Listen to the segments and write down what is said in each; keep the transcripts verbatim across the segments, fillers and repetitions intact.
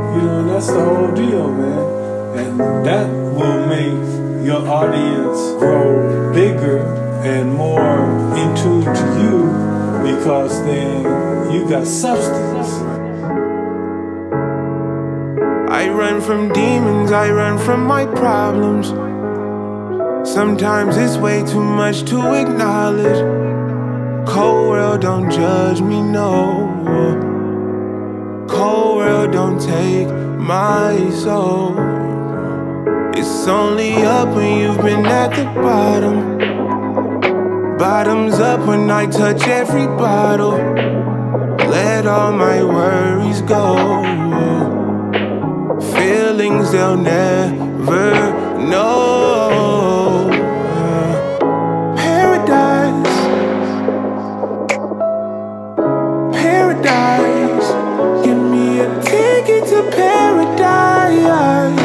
You know, that's the whole deal, man. And that will make your audience grow bigger and more in tune to you, because then you got substance. I run from demons, I run from my problems. Sometimes it's way too much to acknowledge. Cold world, don't judge me, no. Cold world, don't take my soul. It's only up when you've been at the bottom. Bottoms up when I touch every bottle. Let all my worries go. Feelings they'll never know. Paradise, paradise. Give me a ticket to paradise.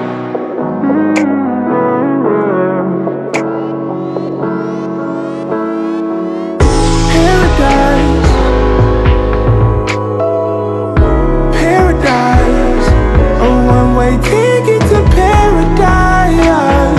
Paradise, paradise. A one-way ticket to paradise.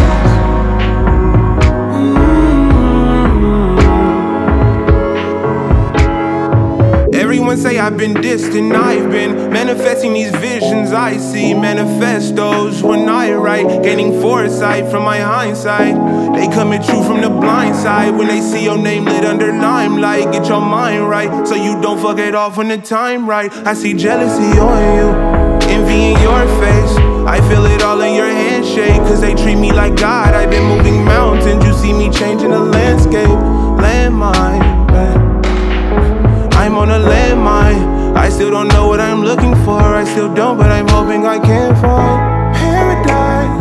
Everyone say I've been distant, I've been manifesting these visions I see. Manifestos when I write, gaining foresight from my hindsight. They coming true from the blind side when they see your name lit under limelight. Get your mind right so you don't fuck it off when the time right. I see jealousy on you, envy in your face. I feel it all in your handshake, cause they treat me like God. I've been moving mountains, you see me changing the landscape. Landmine, I'm on a landmine. I still don't know what I'm looking for. I still don't, but I'm hoping I can find paradise.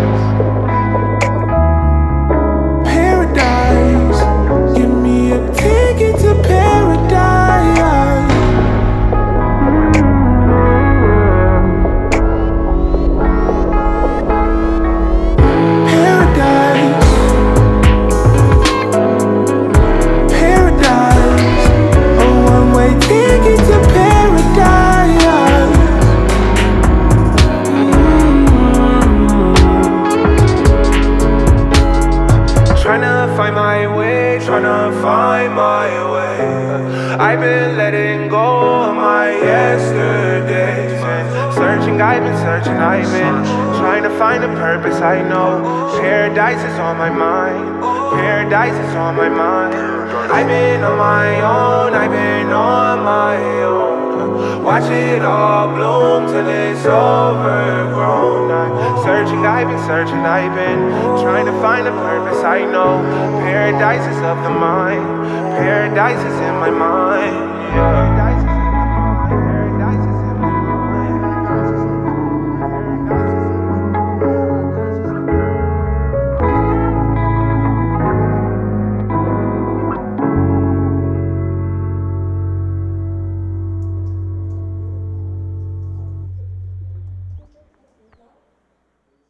Paradise. Give me a ticket to paradise. Paradise. Paradise. A one-way ticket to paradise. Tryna find my way, tryna find my way. I've been letting go of my yesterdays, and searching, I've been searching, I've been trying to find a purpose. I know paradise is on my mind, paradise is on my mind. I've been on my own, I've been on my own. Watch it all bloom till it's overgrown. I'm searching, I've been searching, I've been trying to find a purpose. I know paradise is of the mind, paradise is in my mind. Yeah.